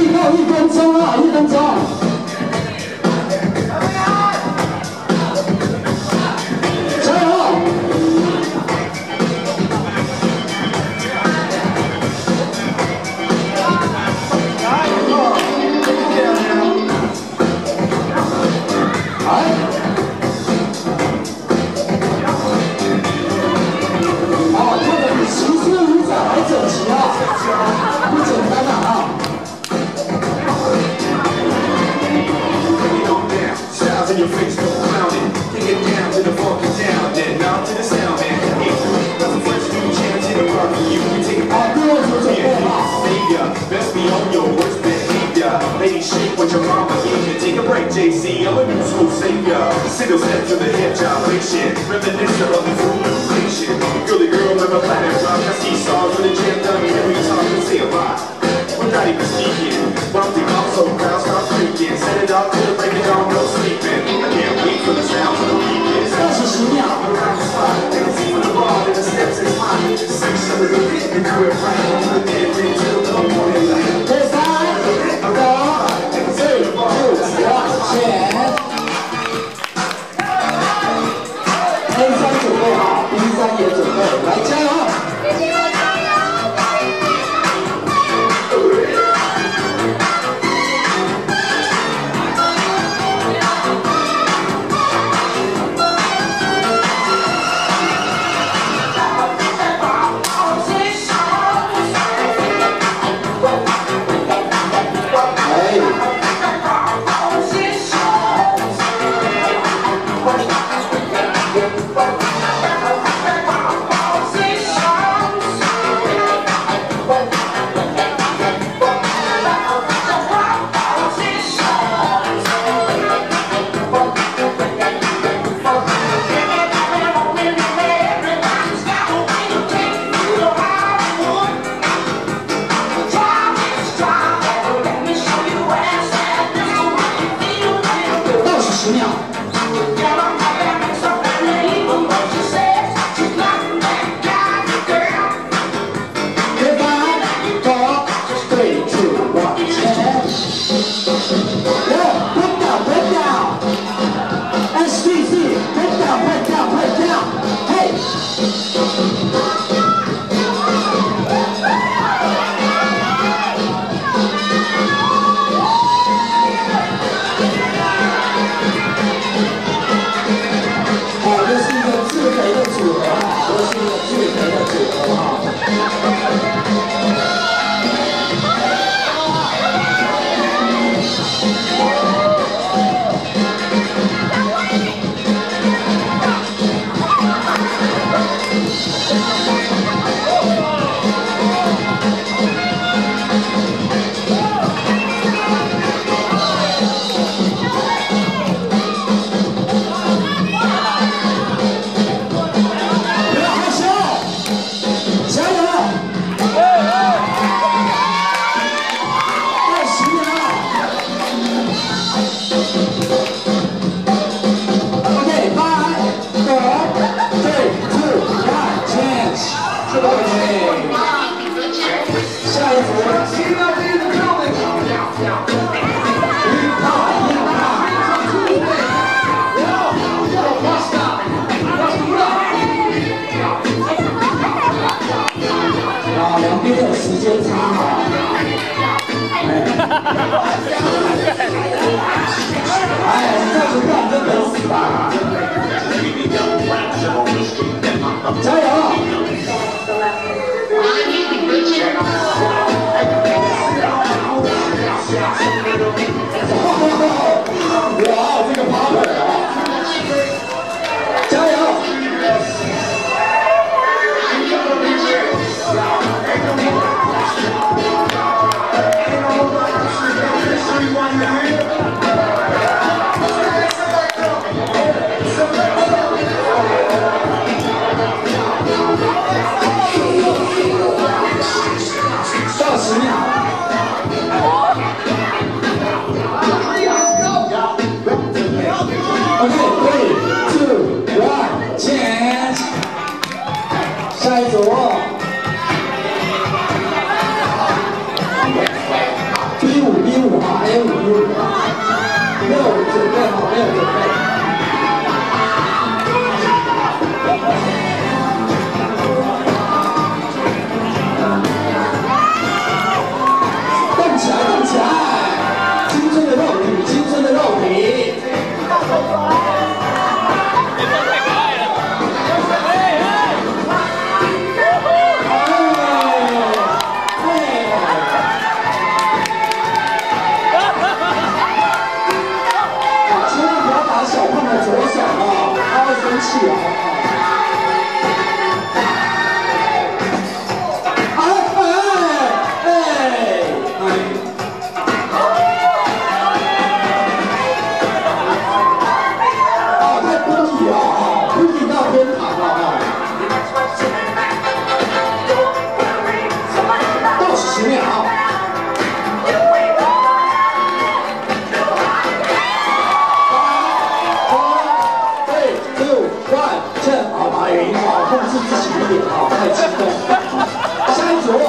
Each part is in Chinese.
预告1分钟啊，1分钟。加油！ Your face, no clowning. Take it down to the funky town, then out to the sound, man. Hey, that's the first new chance in the park for you. We take it back. Savior, best be on your worst behavior. Lady, shake what your mama gave you. Take a break, JC. I'm a new school savior. Single step to the hip gyration. Reminiscent of the full inflation. Girly girl, never planet rock. I see stars with a jam done. Every time you say a lot. We're not even speaking. Bumping off so crowd start freaking. Set it up to the break it down, no sleeping. I can't wait for the sound of the weekend. 20秒。 Around the spot, they can see from the bar that the steps is hot. 6 of the hit and do it right on the dead thing till the morning light. 3、2、1，前。A3准备好 ，B3也准备，来加油！ 10秒。两边的时间差哈。哎，你再不干真等死吧！加油！哇，这个爬本啊！加油！ 到10秒。 起来，动起来！青春的肉体，青春的肉体。千万不要打小胖的左手啊，他会生气啊！ 控制自己一点啊，太激动。下一组，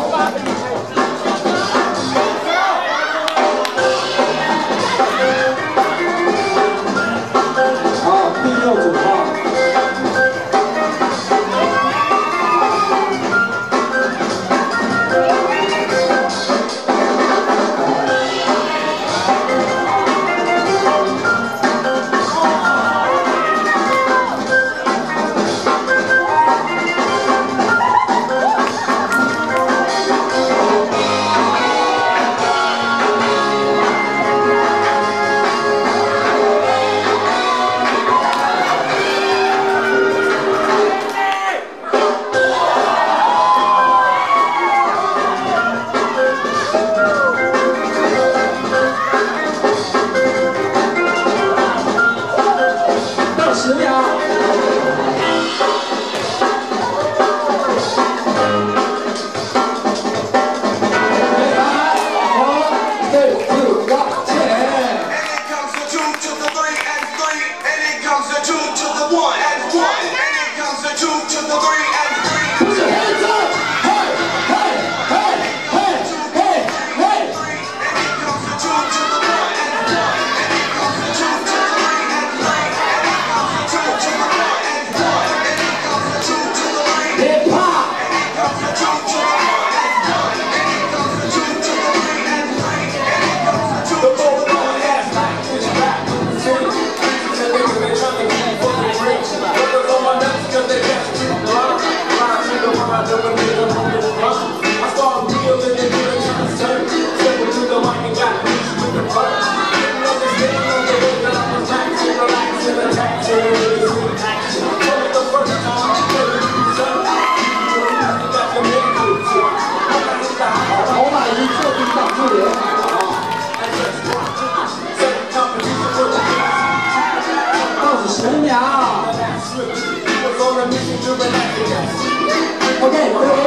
好，第6组啊。10秒。10秒。OK，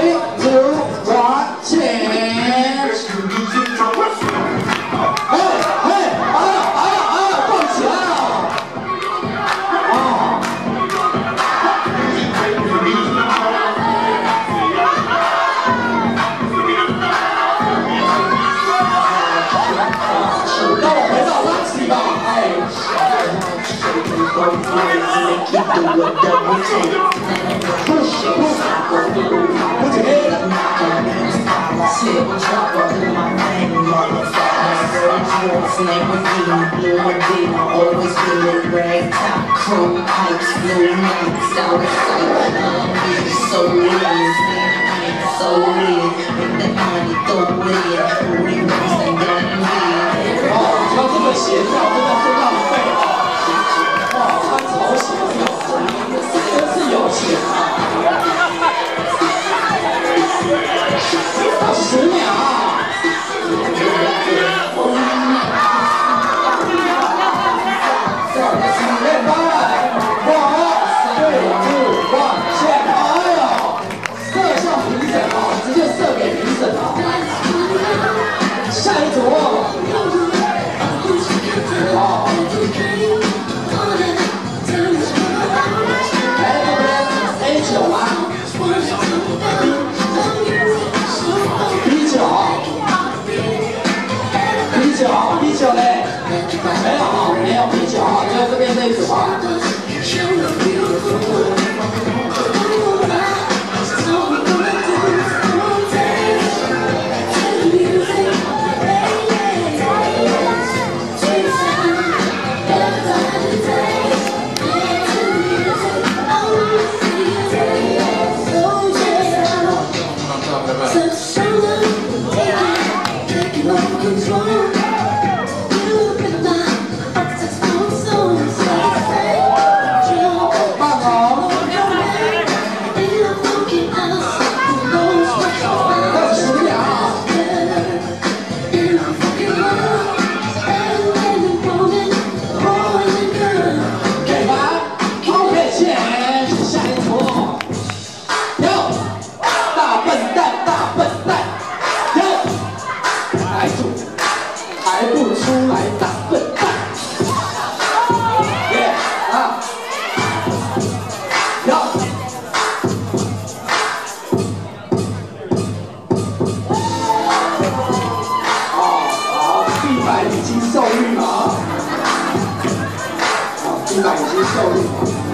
3、2、1，请。动起来了！让我回到 Luxy 吧，跳这么协调，真的是浪费啊！哇，穿潮鞋真是有钱啊！到10秒。下一组，好，来这边 A9吗 ？B9 嘞？没有 B9，就这边这一组啊。 还不出来打笨蛋，耶啊！要好，地板已经受孕了啊！好，地板已经受孕了。